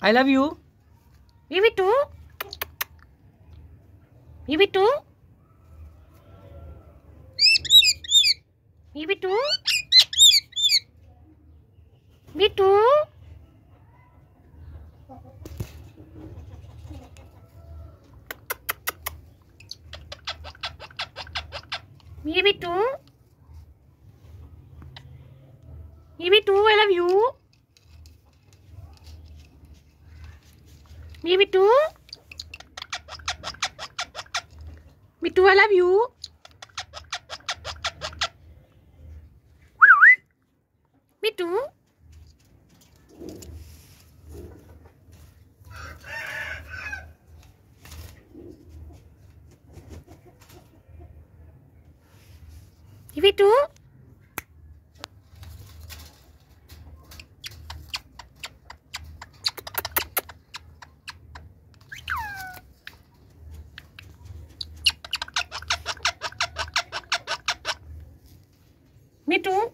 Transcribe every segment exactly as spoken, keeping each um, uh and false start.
I love you. Me too. Me too. Me too. Me too. Me too. Me too. I love you. Me too. Me too. I love you. Me too. Me too. Me too.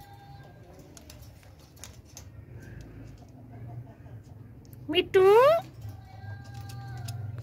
Me too.